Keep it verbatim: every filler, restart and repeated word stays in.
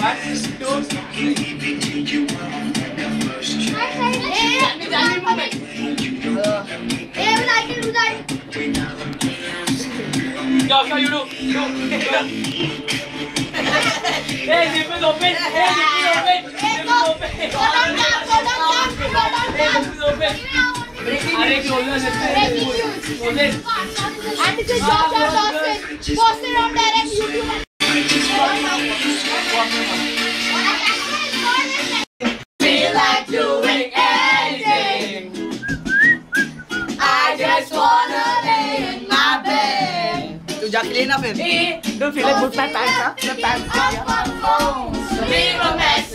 Go, go, you do. Go, go. Hey, zip is open. Hey, zip is open. Zip is open. Hey, zip is open. Are closer, zip is close it. And this is Joshua Dawson. Posted on direct YouTube. Feel like doing anything. I just wanna lay in my bed. तू जाके लेना फिर. Be Don't feel like good pants, huh? The pants. on my phone. Leave a message.